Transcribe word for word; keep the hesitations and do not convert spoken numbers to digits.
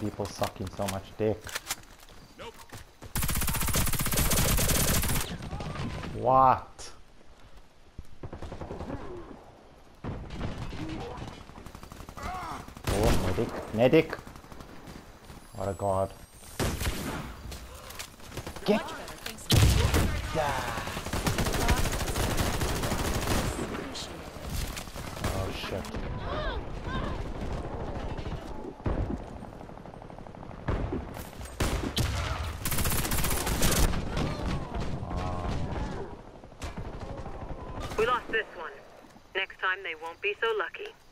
people sucking so much dick. Nope. What? Oh, medic. Medic! What a god. Get! Yeah. Oh shit. We lost this one. Next time they won't be so lucky.